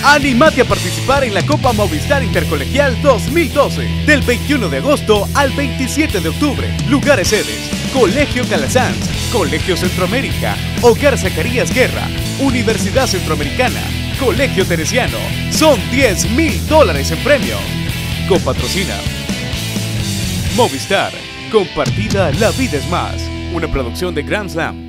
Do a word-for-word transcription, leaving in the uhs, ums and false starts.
Anímate a participar en la Copa Movistar Intercolegial dos mil doce, del veintiuno de agosto al veintisiete de octubre. Lugares sedes: Colegio Calasanz, Colegio Centroamérica, Hogar Zacarías Guerra, Universidad Centroamericana, Colegio Teresiano. Son diez mil dólares en premio. Copatrocina Movistar. Compartida, la vida es más. Una producción de Grand Slam.